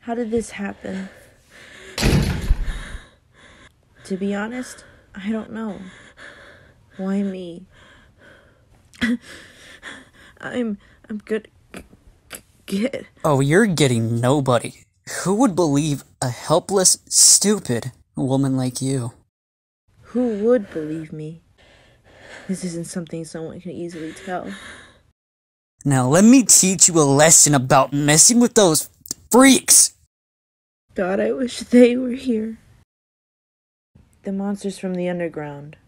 How did this happen? To be honest, I don't know. Why me? I'm good. Get. Oh, you're getting nobody. Who would believe a helpless, stupid woman like you? Who would believe me? This isn't something someone can easily tell. Now let me teach you a lesson about messing with those freaks! God, I wish they were here. The monsters from the underground.